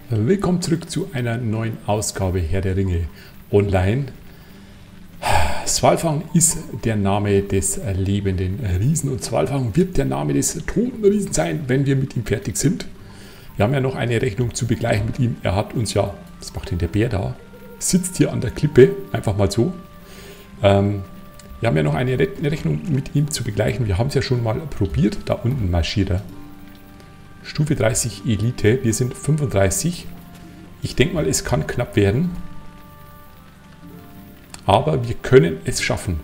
Willkommen zurück zu einer neuen Ausgabe Herr der Ringe online. Svalfang ist der Name des lebenden Riesen und Svalfang wird der Name des toten Riesen sein, wenn wir mit ihm fertig sind. Wir haben ja noch eine Rechnung zu begleichen mit ihm. Er hat uns ja, was macht denn der Bär da? Sitzt hier an der Klippe, einfach mal so. Wir haben ja noch eine Rechnung mit ihm zu begleichen. Wir haben es ja schon mal probiert. Da unten marschiert er. Stufe 30 Elite. Wir sind 35. Ich denke mal, es kann knapp werden. Aber wir können es schaffen.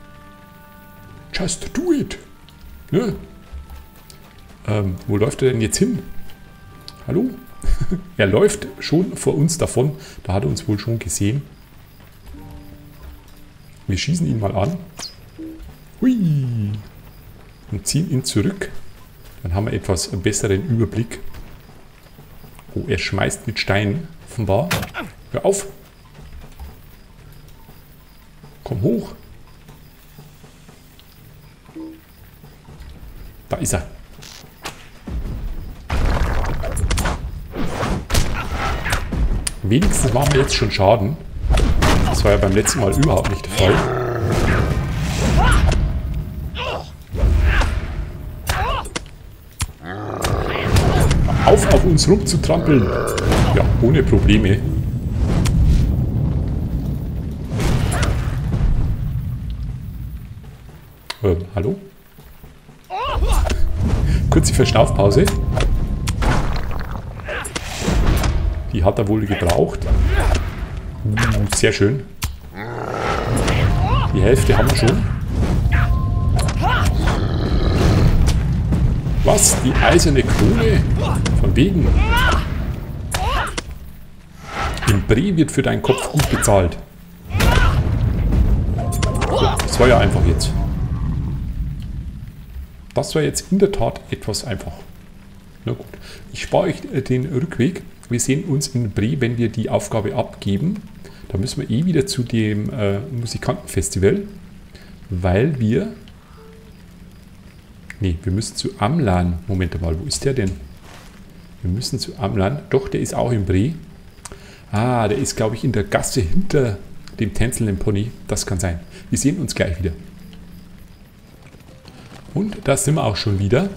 Just do it. Ne? Wo läuft er denn jetzt hin? Hallo? Er läuft schon vor uns davon. Da hat er uns wohl schon gesehen. Wir schießen ihn mal an. Hui. Und ziehen ihn zurück. Dann haben wir etwas besseren Überblick. Oh, er schmeißt mit Steinen. Offenbar. Hör auf. Komm hoch. Da ist er. Wenigstens machen wir jetzt schon Schaden. Das war ja beim letzten Mal überhaupt nicht der Fall. Auf uns rumzutrampeln. Ja, ohne Probleme. Hallo? Kurze Verschnaufpause. Die hat er wohl gebraucht. Sehr schön. Die Hälfte haben wir schon. Was? Die eiserne Krone? Von wegen. In Bre wird für deinen Kopf gut bezahlt. So, das war ja einfach jetzt. Das war jetzt in der Tat etwas einfach. Na gut. Ich spare euch den Rückweg. Wir sehen uns in Bre, wenn wir die Aufgabe abgeben. Da müssen wir wieder zu dem Musikantenfestival, weil wir... Ne, wir müssen zu Amlan. Moment mal, wo ist der denn? Wir müssen zu Amlan. Doch, der ist auch in Bre. Ah, der ist, glaube ich, in der Gasse hinter dem tänzelnden Pony. Das kann sein. Wir sehen uns gleich wieder. Und da sind wir auch schon wieder.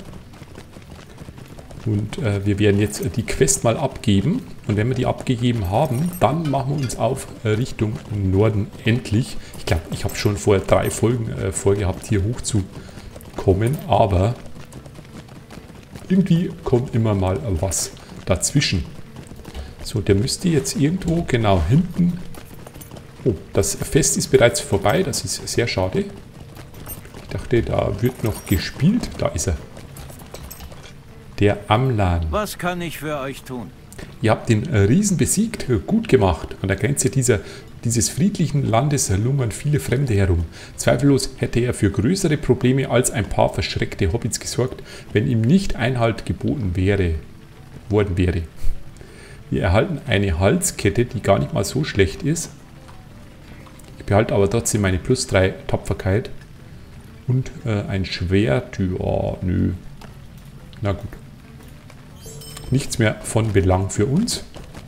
Und wir werden jetzt die Quest mal abgeben. Und wenn wir die abgegeben haben, dann machen wir uns auf Richtung Norden endlich. Ich glaube, ich habe schon vor 3 Folgen vorgehabt, hier hochzukommen. Aber irgendwie kommt immer mal was dazwischen. So, der müsste jetzt irgendwo genau hinten... Oh, das Fest ist bereits vorbei. Das ist sehr schade. Ich dachte, da wird noch gespielt. Da ist er. Der Amlan. Was kann ich für euch tun? Ihr habt den Riesen besiegt. Gut gemacht. An der Grenze dieses friedlichen Landes lungern viele Fremde herum. Zweifellos hätte er für größere Probleme als ein paar verschreckte Hobbits gesorgt, wenn ihm nicht Einhalt geboten worden wäre. Wir erhalten eine Halskette, die gar nicht mal so schlecht ist. Ich behalte aber trotzdem meine +3 Tapferkeit. Und ein Schwert. Ja, nö. Na gut. Nichts mehr von Belang für uns.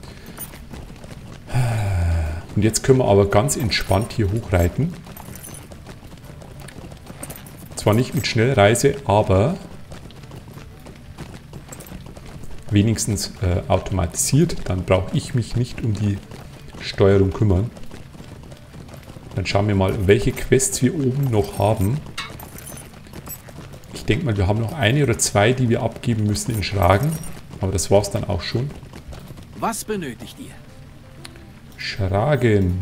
Und jetzt können wir aber ganz entspannt hier hochreiten. Zwar nicht mit Schnellreise, aber wenigstens automatisiert. Dann brauche ich mich nicht um die Steuerung kümmern. Dann schauen wir mal, welche Quests wir oben noch haben. Ich denke mal, wir haben noch 1 oder 2, die wir abgeben müssen in Schragen. Aber das war es dann auch schon. Was benötigt ihr? Schragen.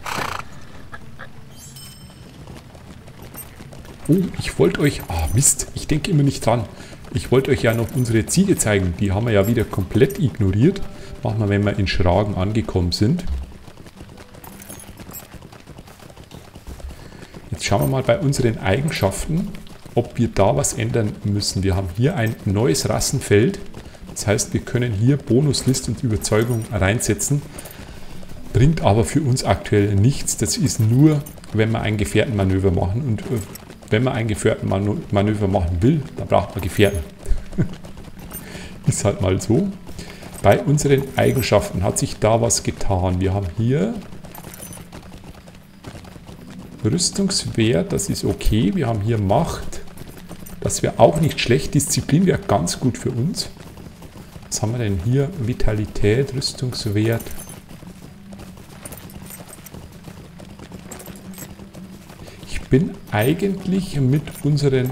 Oh, ich wollte euch... Ah, Mist. Ich denke immer nicht dran. Ich wollte euch ja noch unsere Ziele zeigen. Die haben wir ja wieder komplett ignoriert. Machen wir, wenn wir in Schragen angekommen sind. Jetzt schauen wir mal bei unseren Eigenschaften, ob wir da was ändern müssen. Wir haben hier ein neues Rassenfeld. Das heißt, wir können hier Bonuslist und Überzeugung reinsetzen. Bringt aber für uns aktuell nichts. Das ist nur, wenn wir ein Gefährtenmanöver machen. Und wenn man ein Gefährtenmanöver machen will, dann braucht man Gefährten. Ist halt mal so. Bei unseren Eigenschaften hat sich da was getan. Wir haben hier Rüstungswert, das ist okay. Wir haben hier Macht, das wäre auch nicht schlecht. Disziplin wäre ganz gut für uns. Was haben wir denn hier? Vitalität, Rüstungswert. Ich bin eigentlich mit unserer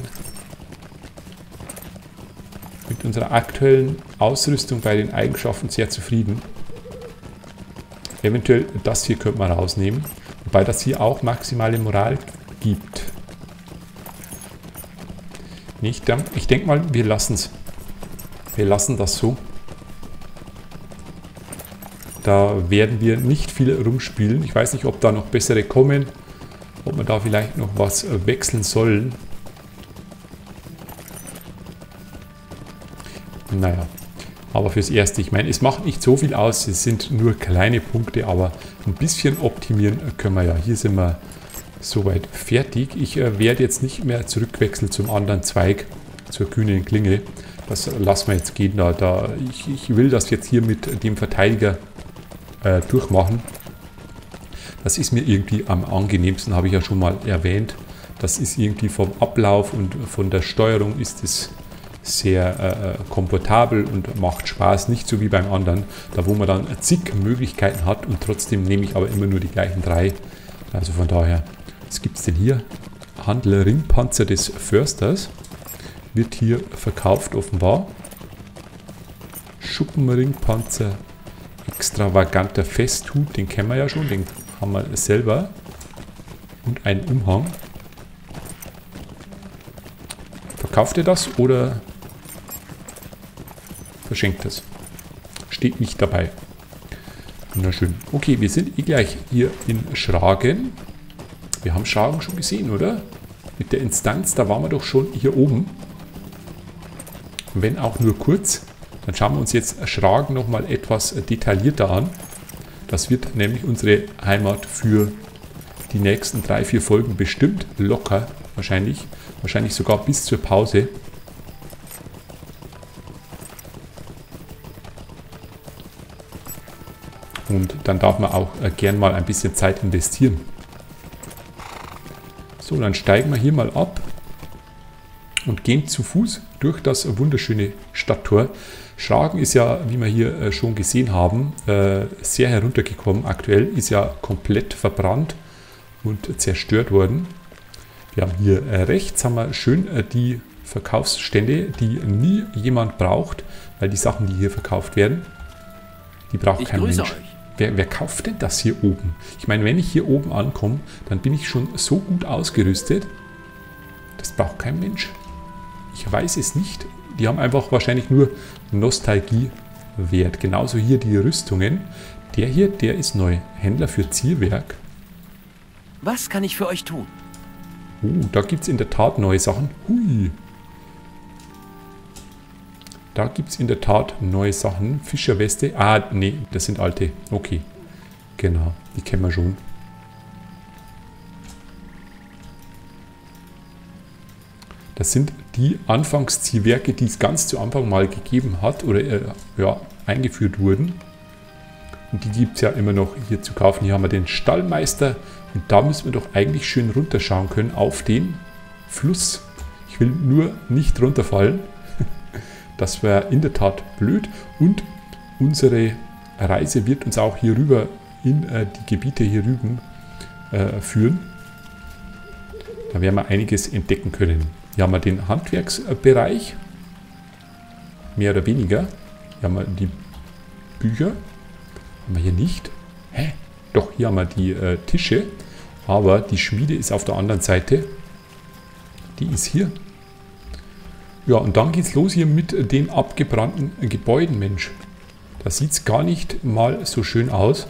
aktuellen Ausrüstung bei den Eigenschaften sehr zufrieden. Eventuell das hier könnte man rausnehmen, wobei das hier auch maximale Moral gibt. Ich denke mal, wir lassen es. Wir lassen das so. Da werden wir nicht viel rumspielen. Ich weiß nicht, ob da noch bessere kommen, ob wir da vielleicht noch was wechseln sollen. Naja, aber fürs Erste, ich meine, es macht nicht so viel aus, es sind nur kleine Punkte, aber ein bisschen optimieren können wir ja. Hier sind wir soweit fertig. Ich werde jetzt nicht mehr zurückwechseln zum anderen Zweig, zur kühnen Klinge. Das lassen wir jetzt gehen. Ich will das jetzt hier mit dem Verteidiger durchmachen. Das ist mir irgendwie am angenehmsten, habe ich ja schon mal erwähnt. Das ist irgendwie vom Ablauf und von der Steuerung ist es sehr komfortabel und macht Spaß, nicht so wie beim anderen, da wo man dann zig Möglichkeiten hat und trotzdem nehme ich aber immer nur die gleichen 3. Also von daher, was gibt es denn hier? Handel Ringpanzer des Försters wird hier verkauft offenbar. Schuppenringpanzer, extravaganter Festhut, den kennen wir ja schon, den haben wir selber. Und einen Umhang. Verkauft er das oder verschenkt es? Steht nicht dabei. Wunderschön. Okay, wir sind gleich hier in Schragen. Wir haben Schragen schon gesehen, oder? Mit der Instanz, da waren wir doch schon hier oben. Wenn auch nur kurz. Dann schauen wir uns jetzt Schragen nochmal etwas detaillierter an. Das wird nämlich unsere Heimat für die nächsten 3-4 Folgen bestimmt locker. Wahrscheinlich sogar bis zur Pause. Und dann darf man auch gern mal ein bisschen Zeit investieren. So, dann steigen wir hier mal ab und gehen zu Fuß durch das wunderschöne Stadttor. Schragen ist ja, wie wir hier schon gesehen haben, sehr heruntergekommen. Aktuell ist ja komplett verbrannt und zerstört worden. Wir haben hier rechts haben wir schön die Verkaufsstände, die nie jemand braucht, weil die Sachen, die hier verkauft werden, die braucht kein Mensch. Wer kauft denn das hier oben? Ich meine, wenn ich hier oben ankomme, dann bin ich schon so gut ausgerüstet. Das braucht kein Mensch. Ich weiß es nicht. Die haben einfach wahrscheinlich nur Nostalgiewert. Genauso hier die Rüstungen. Der hier, der ist neu. Händler für Zierwerk. Was kann ich für euch tun? Da gibt es in der Tat neue Sachen. Hui. Da gibt es in der Tat neue Sachen. Fischerweste. Ah, nee, das sind alte. Okay. Genau, die kennen wir schon. Das sind die Anfangsziehwerke, die es ganz zu Anfang mal gegeben hat oder ja, eingeführt wurden. Und die gibt es ja immer noch hier zu kaufen. Hier haben wir den Stallmeister und da müssen wir doch eigentlich schön runterschauen können auf den Fluss. Ich will nur nicht runterfallen. Das wäre in der Tat blöd. Und unsere Reise wird uns auch hier rüber in die Gebiete hier rüben führen. Da werden wir einiges entdecken können. Hier haben wir den Handwerksbereich. Mehr oder weniger. Hier haben wir die Bücher. Haben wir hier nicht. Hä? Doch, hier haben wir die Tische. Aber die Schmiede ist auf der anderen Seite. Die ist hier. Ja, und dann geht es los hier mit den abgebrannten Gebäuden, Mensch. Da sieht es gar nicht mal so schön aus.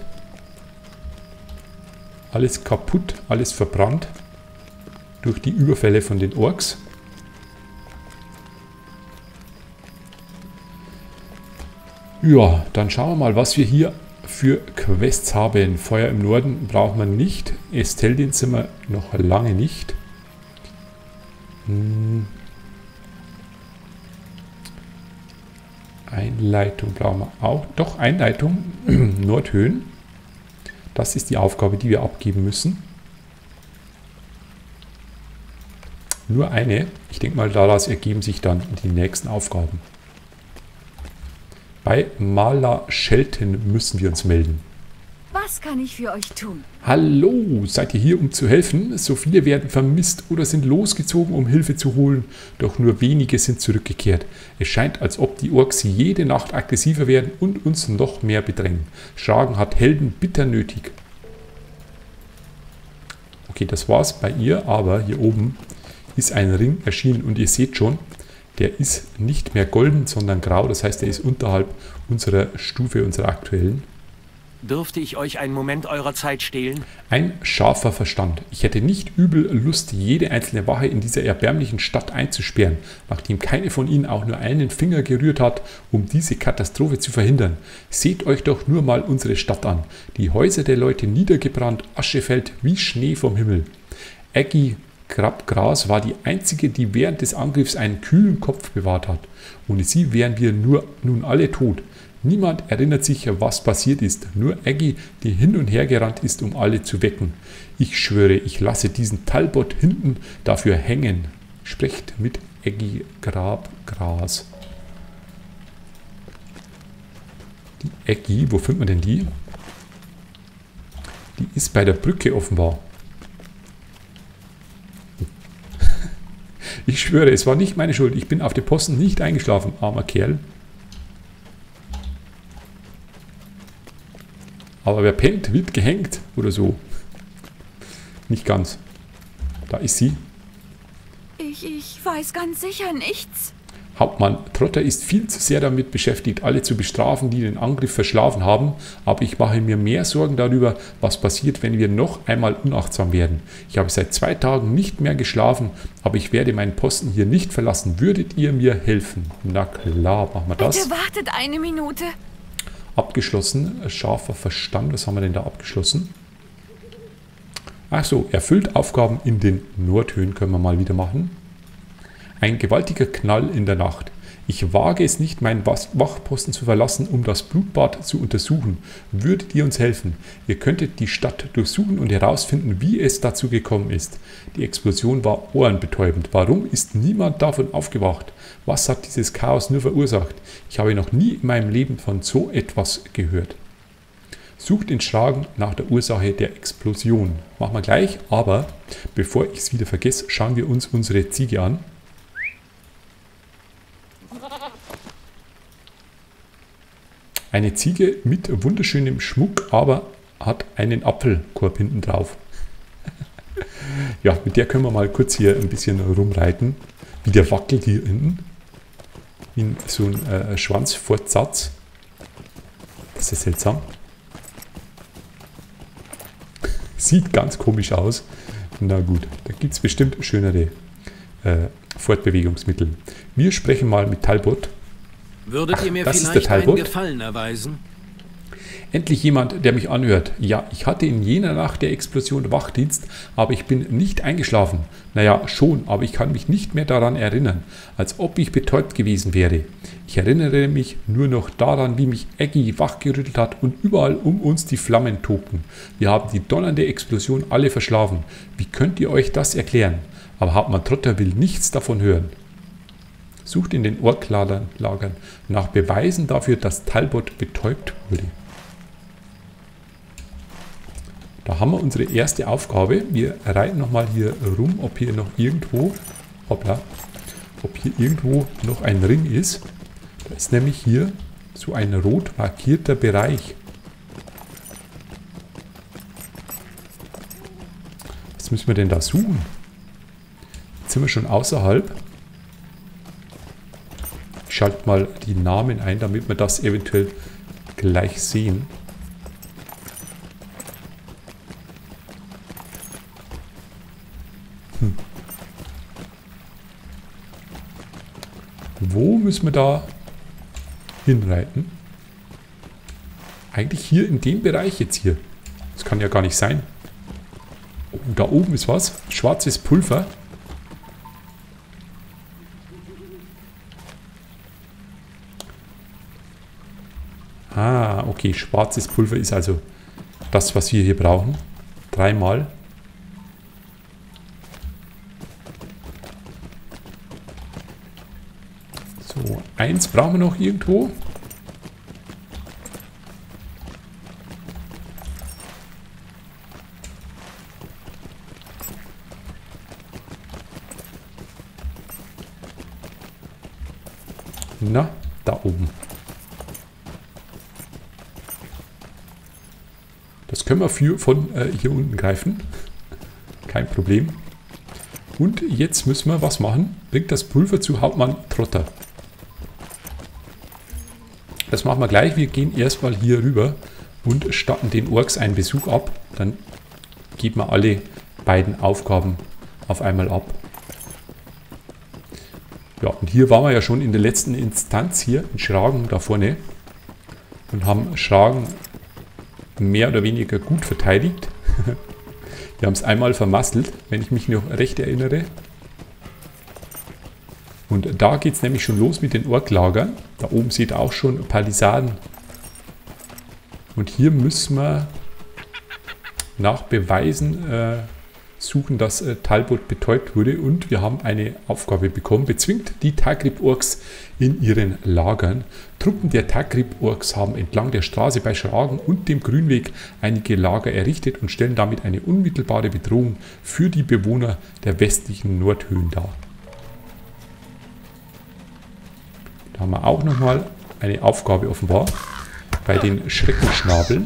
Alles kaputt, alles verbrannt. Durch die Überfälle von den Orks. Ja, dann schauen wir mal, was wir hier für Quests haben. Feuer im Norden braucht man nicht. Esteldin sind wir noch lange nicht. Einleitung brauchen wir auch. Doch, Einleitung, Nordhöhen. Das ist die Aufgabe, die wir abgeben müssen. Nur eine. Ich denke mal, daraus ergeben sich dann die nächsten Aufgaben. Bei Maler Shelton müssen wir uns melden. Was kann ich für euch tun? Hallo, seid ihr hier, um zu helfen? So viele werden vermisst oder sind losgezogen, um Hilfe zu holen, doch nur wenige sind zurückgekehrt. Es scheint, als ob die Orks jede Nacht aggressiver werden und uns noch mehr bedrängen. Schragen hat Helden bitter nötig. Okay, das war's bei ihr, aber hier oben ist ein Ring erschienen und ihr seht schon, der ist nicht mehr golden, sondern grau. Das heißt, er ist unterhalb unserer Stufe, unserer aktuellen. Dürfte ich euch einen Moment eurer Zeit stehlen? Ein scharfer Verstand. Ich hätte nicht übel Lust, jede einzelne Wache in dieser erbärmlichen Stadt einzusperren, nachdem keine von ihnen auch nur einen Finger gerührt hat, um diese Katastrophe zu verhindern. Seht euch doch nur mal unsere Stadt an. Die Häuser der Leute niedergebrannt, Asche fällt wie Schnee vom Himmel. Aggie Grabgras war die einzige, die während des Angriffs einen kühlen Kopf bewahrt hat. Ohne sie wären wir nun alle tot. Niemand erinnert sich, was passiert ist. Nur Aggie, die hin und her gerannt ist, um alle zu wecken. Ich schwöre, ich lasse diesen Talbot hinten dafür hängen. Sprecht mit Aggie Grabgras. Die Aggie, wo findet man denn die? Die ist bei der Brücke offenbar. Ich schwöre, es war nicht meine Schuld. Ich bin auf dem Posten nicht eingeschlafen, armer Kerl. Aber wer pennt, wird gehängt oder so. Nicht ganz. Da ist sie. Ich weiß ganz sicher nichts. Hauptmann Trotter ist viel zu sehr damit beschäftigt, alle zu bestrafen, die den Angriff verschlafen haben. Aber ich mache mir mehr Sorgen darüber, was passiert, wenn wir noch einmal unachtsam werden. Ich habe seit 2 Tagen nicht mehr geschlafen, aber ich werde meinen Posten hier nicht verlassen. Würdet ihr mir helfen? Na klar, machen wir das. Bitte wartet eine Minute. Abgeschlossen, scharfer Verstand. Was haben wir denn da abgeschlossen? Ach so, erfüllt Aufgaben in den Nordhöhen können wir mal wieder machen. Ein gewaltiger Knall in der Nacht. Ich wage es nicht, meinen Wachposten zu verlassen, um das Blutbad zu untersuchen. Würdet ihr uns helfen? Ihr könntet die Stadt durchsuchen und herausfinden, wie es dazu gekommen ist. Die Explosion war ohrenbetäubend. Warum ist niemand davon aufgewacht? Was hat dieses Chaos nur verursacht? Ich habe noch nie in meinem Leben von so etwas gehört. Sucht in Schragen nach der Ursache der Explosion. Machen wir gleich, aber bevor ich es wieder vergesse, schauen wir uns unsere Ziege an. Eine Ziege mit wunderschönem Schmuck, aber hat einen Apfelkorb hinten drauf. Ja, mit der können wir mal kurz hier ein bisschen rumreiten. Wie der wackelt hier hinten. Wie so ein Schwanzfortsatz. Das ist seltsam. Sieht ganz komisch aus. Na gut, da gibt es bestimmt schönere Fortbewegungsmittel. Wir sprechen mal mit Talbot. Würdet ihr mir vielleicht einen Gefallen erweisen? Endlich jemand, der mich anhört. Ja, ich hatte in jener Nacht der Explosion Wachdienst, aber ich bin nicht eingeschlafen. Naja, schon, aber ich kann mich nicht mehr daran erinnern, als ob ich betäubt gewesen wäre. Ich erinnere mich nur noch daran, wie mich Aggie wachgerüttelt hat und überall um uns die Flammen tobten. Wir haben die donnernde Explosion alle verschlafen. Wie könnt ihr euch das erklären? Aber Hauptmann Trotter will nichts davon hören. Sucht in den Orklagern nach Beweisen dafür, dass Talbot betäubt wurde. Da haben wir unsere erste Aufgabe. Wir reiten nochmal hier rum, ob hier noch irgendwo, hoppla, ob hier irgendwo noch ein Ring ist. Da ist nämlich hier so ein rot markierter Bereich. Was müssen wir denn da suchen? Jetzt sind wir schon außerhalb. Ich schalte mal die Namen ein, damit wir das eventuell gleich sehen. Wo müssen wir da hinreiten? Eigentlich hier in dem Bereich jetzt hier. Das kann ja gar nicht sein. Oh, da oben ist was. Schwarzes Pulver. Ah, okay, schwarzes Pulver ist also das, was wir hier brauchen. 3-mal. So, 1 brauchen wir noch irgendwo. Na, da oben. Das können wir von hier unten greifen. Kein Problem. Und jetzt müssen wir was machen. Bringt das Pulver zu Hauptmann Trotter. Das machen wir gleich. Wir gehen erstmal hier rüber und statten den Orks einen Besuch ab. Dann geben wir alle beiden Aufgaben auf einmal ab. Ja, und hier waren wir ja schon in der letzten Instanz hier in Schragen da vorne und haben Schragen mehr oder weniger gut verteidigt. Wir haben es einmal vermasselt, wenn ich mich noch recht erinnere. Und da geht es nämlich schon los mit den Orklagern. Da oben seht ihr auch schon Palisaden. Und hier müssen wir nach Beweisen suchen, dass Talbot betäubt wurde. Und wir haben eine Aufgabe bekommen. Bezwingt die Tagrib-Orks in ihren Lagern. Truppen der Tagrib-Orks haben entlang der Straße bei Schragen und dem Grünweg einige Lager errichtet und stellen damit eine unmittelbare Bedrohung für die Bewohner der westlichen Nordhöhen dar. Da haben wir auch nochmal eine Aufgabe offenbar bei den Schreckenschnabeln.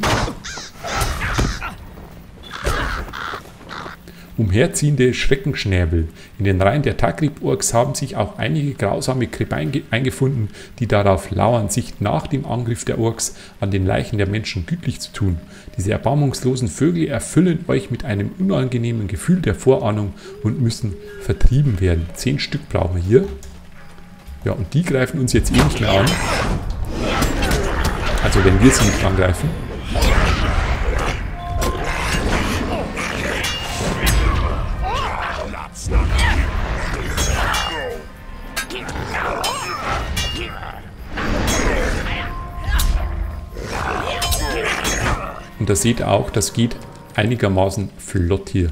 Umherziehende Schreckenschnäbel. In den Reihen der Tagrib-Orks haben sich auch einige grausame Krebein eingefunden, die darauf lauern, sich nach dem Angriff der Orks an den Leichen der Menschen gütlich zu tun. Diese erbarmungslosen Vögel erfüllen euch mit einem unangenehmen Gefühl der Vorahnung und müssen vertrieben werden. 10 Stück brauchen wir hier. Ja, und die greifen uns jetzt eh nicht mehr an. Also wenn wir sie nicht angreifen. Und da seht ihr auch, das geht einigermaßen flott hier.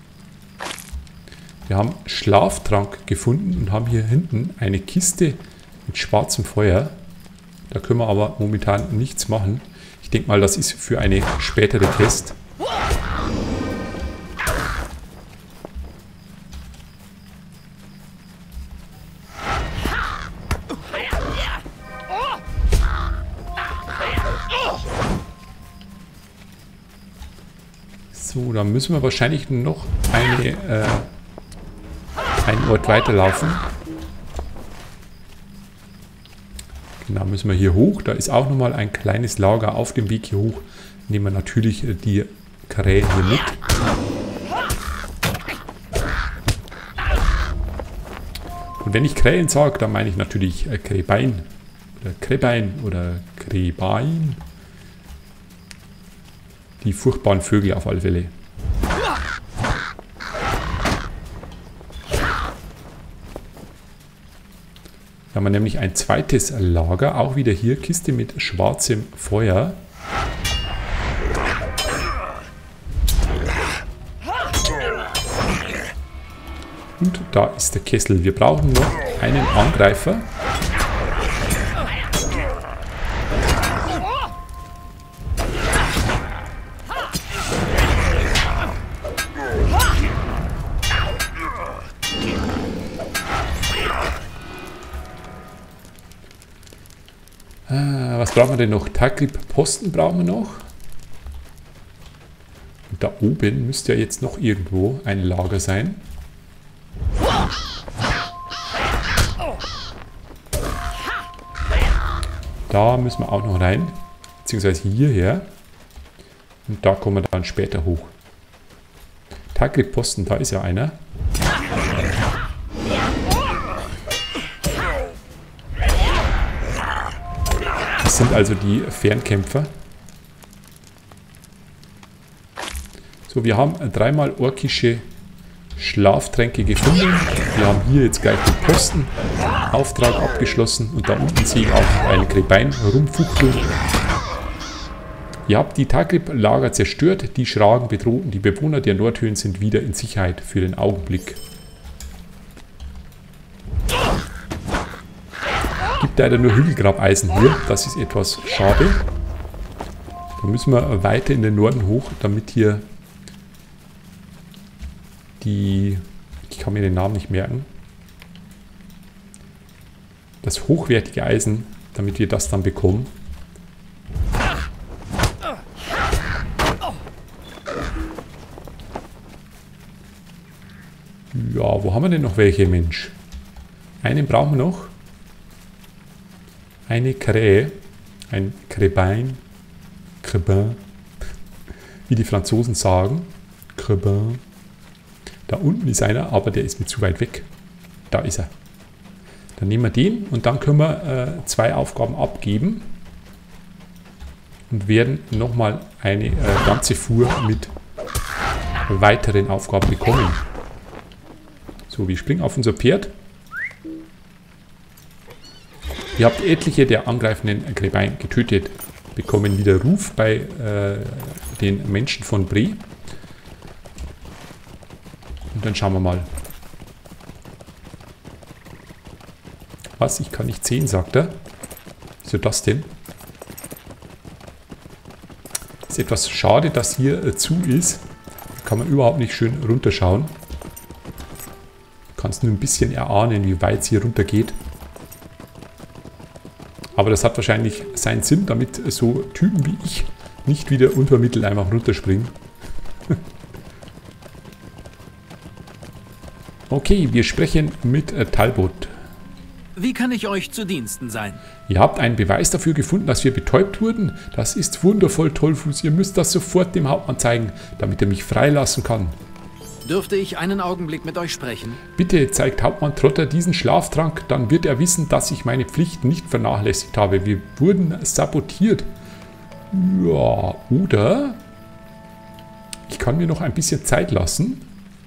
Wir haben Schlaftrank gefunden und haben hier hinten eine Kiste mit schwarzem Feuer. Da können wir aber momentan nichts machen. Ich denke mal, das ist für eine spätere Quest. So, dann müssen wir wahrscheinlich noch einen Ort weiterlaufen. Genau, müssen wir hier hoch. Da ist auch nochmal ein kleines Lager auf dem Weg hier hoch. Nehmen wir natürlich die Krähe hier mit. Und wenn ich Krähen sage, dann meine ich natürlich Kräbein oder Kräbein oder Kräbein. Die furchtbaren Vögel auf alle Fälle. Da haben wir nämlich ein zweites Lager. Auch wieder hier Kiste mit schwarzem Feuer. Und da ist der Kessel. Wir brauchen noch einen Angreifer. Was brauchen wir denn noch? Tagrib-Posten brauchen wir noch. Und da oben müsste ja jetzt noch irgendwo ein Lager sein. Da müssen wir auch noch rein. Beziehungsweise hierher. Und da kommen wir dann später hoch. Tagrib-Posten, da ist ja einer. Das sind also die Fernkämpfer. So, wir haben 3-mal orkische Schlaftränke gefunden. Wir haben hier jetzt gleich den Postenauftrag abgeschlossen. Und da unten sehe ich auch einen Kräbein rumfuchteln. Ihr habt die Tagrib-Lager zerstört, die Schragen bedrohten. Die Bewohner der Nordhöhen sind wieder in Sicherheit für den Augenblick. Gibt leider nur Hügelgrabeisen hier. Das ist etwas schade. Da müssen wir weiter in den Norden hoch, damit hier die... Ich kann mir den Namen nicht merken. Das hochwertige Eisen, damit wir das dann bekommen. Ja, wo haben wir denn noch welche, Mensch? Einen brauchen wir noch. Eine Krähe. Ein Crébin. Crébin. Wie die Franzosen sagen. Crébin. Da unten ist einer, aber der ist mir zu weit weg. Da ist er. Dann nehmen wir den und dann können wir 2 Aufgaben abgeben. Und werden nochmal eine ganze Fuhr mit weiteren Aufgaben bekommen. So, wir springen auf unser Pferd. Ihr habt etliche der angreifenden Gräbeien getötet. Bekommen wieder Ruf bei den Menschen von Bre. Und dann schauen wir mal. Was? Ich kann nicht sehen, sagt er. Wieso das denn? Ist etwas schade, dass hier zu ist. Da kann man überhaupt nicht schön runterschauen. Kannst nur ein bisschen erahnen, wie weit es hier runter geht. Aber das hat wahrscheinlich seinen Sinn, damit so Typen wie ich nicht wieder unter Mittel einfach runterspringen. Okay, wir sprechen mit Talbot. Wie kann ich euch zu Diensten sein? Ihr habt einen Beweis dafür gefunden, dass wir betäubt wurden. Das ist wundervoll, Tollfuß. Ihr müsst das sofort dem Hauptmann zeigen, damit er mich freilassen kann. Dürfte ich einen Augenblick mit euch sprechen? Bitte zeigt Hauptmann Trotter diesen Schlaftrank, dann wird er wissen, dass ich meine Pflichten nicht vernachlässigt habe. Wir wurden sabotiert. Ja, oder ich kann mir noch ein bisschen Zeit lassen.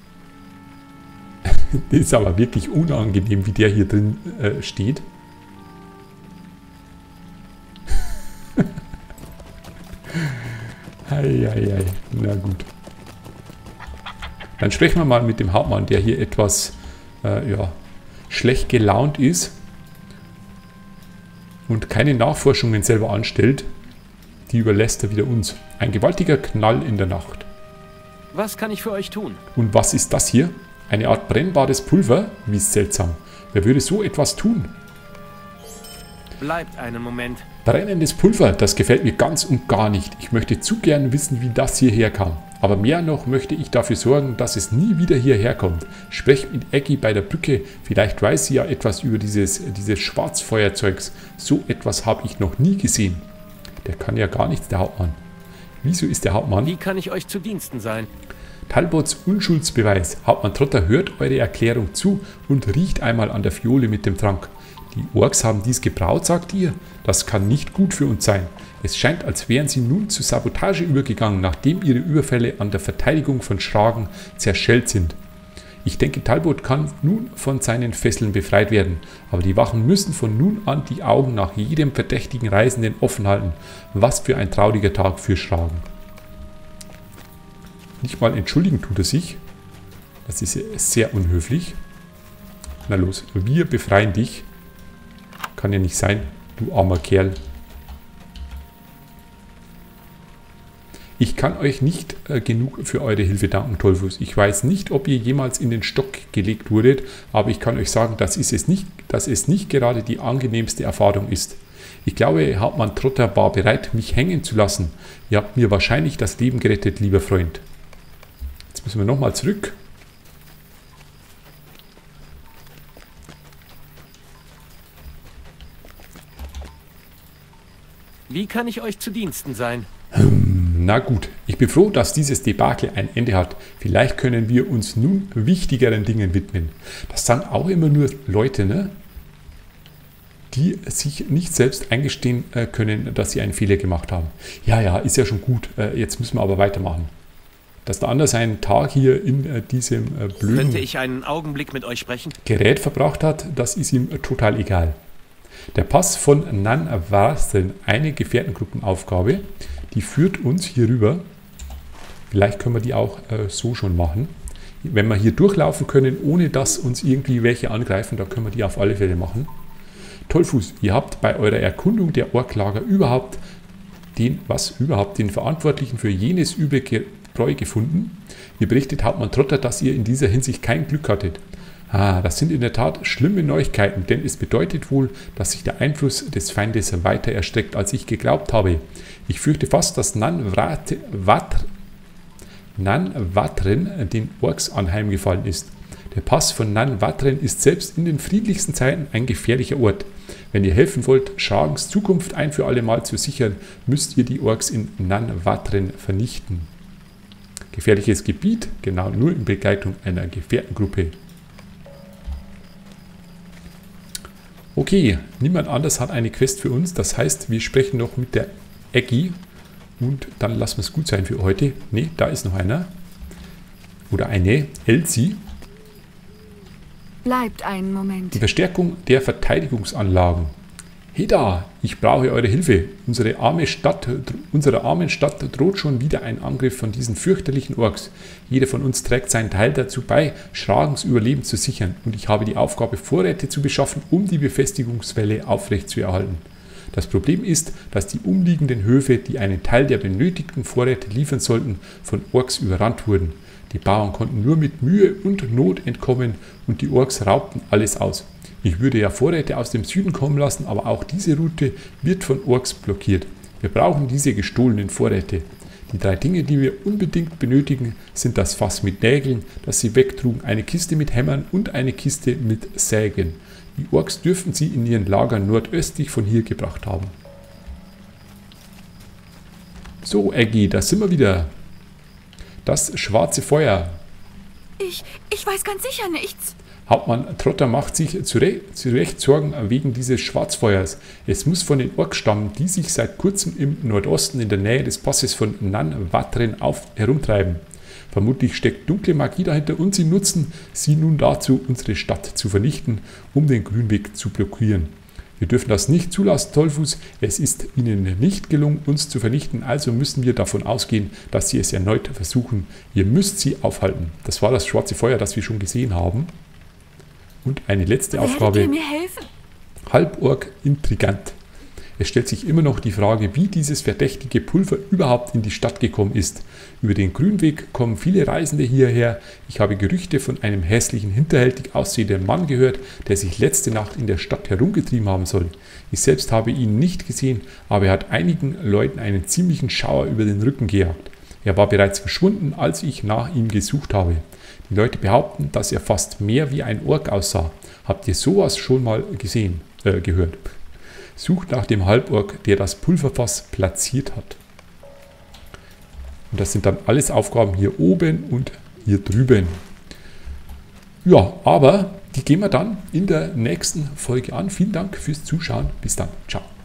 Das ist aber wirklich unangenehm, wie der hier drin steht. Eieiei, na gut. Dann sprechen wir mal mit dem Hauptmann, der hier etwas ja, schlecht gelaunt ist und keine Nachforschungen selber anstellt. Die überlässt er wieder uns. Ein gewaltiger Knall in der Nacht. Was kann ich für euch tun? Und was ist das hier? Eine Art brennbares Pulver? Wie seltsam. Wer würde so etwas tun? Bleibt einen Moment. Brennendes Pulver, das gefällt mir ganz und gar nicht. Ich möchte zu gern wissen, wie das hierher kam. Aber mehr noch möchte ich dafür sorgen, dass es nie wieder hierher kommt. Sprecht mit Eggy bei der Brücke. Vielleicht weiß sie ja etwas über dieses Schwarzfeuerzeugs. So etwas habe ich noch nie gesehen. Der kann ja gar nichts, der Hauptmann. Wieso ist der Hauptmann? Wie kann ich euch zu Diensten sein? Talbots Unschuldsbeweis. Hauptmann Trotter hört eure Erklärung zu und riecht einmal an der Fiole mit dem Trank. Die Orks haben dies gebraut, sagt ihr? Das kann nicht gut für uns sein. Es scheint, als wären sie nun zur Sabotage übergegangen, nachdem ihre Überfälle an der Verteidigung von Schragen zerschellt sind. Ich denke, Talbot kann nun von seinen Fesseln befreit werden, aber die Wachen müssen von nun an die Augen nach jedem verdächtigen Reisenden offen halten. Was für ein trauriger Tag für Schragen. Nicht mal entschuldigen tut er sich. Das ist sehr unhöflich. Na los, wir befreien dich. Kann ja nicht sein, du armer Kerl. Ich kann euch nicht genug für eure Hilfe danken, Tollfuß. Ich weiß nicht, ob ihr jemals in den Stock gelegt wurdet, aber ich kann euch sagen, dass es nicht gerade die angenehmste Erfahrung ist. Ich glaube, Hauptmann Trotter war bereit, mich hängen zu lassen. Ihr habt mir wahrscheinlich das Leben gerettet, lieber Freund. Jetzt müssen wir nochmal zurück. Wie kann ich euch zu Diensten sein? Na gut, ich bin froh, dass dieses Debakel ein Ende hat. Vielleicht können wir uns nun wichtigeren Dingen widmen. Das sagen auch immer nur Leute, ne? Die sich nicht selbst eingestehen können, dass sie einen Fehler gemacht haben. Ja, ist ja schon gut. Jetzt müssen wir aber weitermachen. Dass der andere seinen Tag hier in diesem blöden Könnte ich einen Augenblick mit euch sprechen? Gerät verbracht hat, das ist ihm total egal. Der Pass von Nan war eine Gefährtengruppenaufgabe. Die führt uns hier rüber. Vielleicht können wir die auch so schon machen. Wenn wir hier durchlaufen können, ohne dass uns irgendwie welche angreifen, dann können wir die auf alle Fälle machen. Tollfuß, ihr habt bei eurer Erkundung der Orklager überhaupt den Verantwortlichen für jenes üble Gebräu gefunden. Ihr berichtet Hauptmann Trotter, dass ihr in dieser Hinsicht kein Glück hattet. Das sind in der Tat schlimme Neuigkeiten, denn es bedeutet wohl, dass sich der Einfluss des Feindes weiter erstreckt, als ich geglaubt habe. Ich fürchte fast, dass Nan Vatren den Orks anheimgefallen ist. Der Pass von Nan Vatren ist selbst in den friedlichsten Zeiten ein gefährlicher Ort. Wenn ihr helfen wollt, Schragens Zukunft ein für alle Mal zu sichern, müsst ihr die Orks in Nan Vatren vernichten. Gefährliches Gebiet, genau nur in Begleitung einer Gefährtengruppe. Okay, niemand anders hat eine Quest für uns. Das heißt, wir sprechen noch mit der Eggy. Und dann lassen wir es gut sein für heute. Ne, da ist noch einer. Oder eine, Elsie. Bleibt einen Moment. Die Verstärkung der Verteidigungsanlagen. Heda, ich brauche eure Hilfe. Unserer armen Stadt droht schon wieder ein Angriff von diesen fürchterlichen Orks. Jeder von uns trägt seinen Teil dazu bei, Schragens Überleben zu sichern. Und ich habe die Aufgabe, Vorräte zu beschaffen, um die Befestigungswelle aufrechtzuerhalten. Das Problem ist, dass die umliegenden Höfe, die einen Teil der benötigten Vorräte liefern sollten, von Orks überrannt wurden. Die Bauern konnten nur mit Mühe und Not entkommen und die Orks raubten alles aus. Ich würde ja Vorräte aus dem Süden kommen lassen, aber auch diese Route wird von Orks blockiert. Wir brauchen diese gestohlenen Vorräte. Die 3 Dinge, die wir unbedingt benötigen, sind das Fass mit Nägeln, das sie wegtrugen, eine Kiste mit Hämmern und eine Kiste mit Sägen. Die Orks dürften sie in ihren Lagern nordöstlich von hier gebracht haben. So, Eggy, da sind wir wieder. Das schwarze Feuer. Ich weiß ganz sicher nichts. Hauptmann Trotter macht sich zu Recht Sorgen wegen dieses Schwarzfeuers. Es muss von den Orks stammen, die sich seit kurzem im Nordosten in der Nähe des Passes von Nan Vatren herumtreiben. Vermutlich steckt dunkle Magie dahinter und sie nutzen sie nun dazu, unsere Stadt zu vernichten, um den Grünweg zu blockieren. Wir dürfen das nicht zulassen, Tollfuß. Es ist ihnen nicht gelungen, uns zu vernichten, also müssen wir davon ausgehen, dass sie es erneut versuchen. Ihr müsst sie aufhalten. Das war das schwarze Feuer, das wir schon gesehen haben. Und eine letzte Aufgabe. Werdet ihr mir helfen? Halborg-Intrigant. Es stellt sich immer noch die Frage, wie dieses verdächtige Pulver überhaupt in die Stadt gekommen ist. Über den Grünweg kommen viele Reisende hierher. Ich habe Gerüchte von einem hässlichen, hinterhältig aussehenden Mann gehört, der sich letzte Nacht in der Stadt herumgetrieben haben soll. Ich selbst habe ihn nicht gesehen, aber er hat einigen Leuten einen ziemlichen Schauer über den Rücken gejagt. Er war bereits verschwunden, als ich nach ihm gesucht habe. Die Leute behaupten, dass er fast mehr wie ein Ork aussah. Habt ihr sowas schon mal gehört? Sucht nach dem Halborg, der das Pulverfass platziert hat. Und das sind dann alles Aufgaben hier oben und hier drüben. Ja, aber die gehen wir dann in der nächsten Folge an. Vielen Dank fürs Zuschauen. Bis dann. Ciao.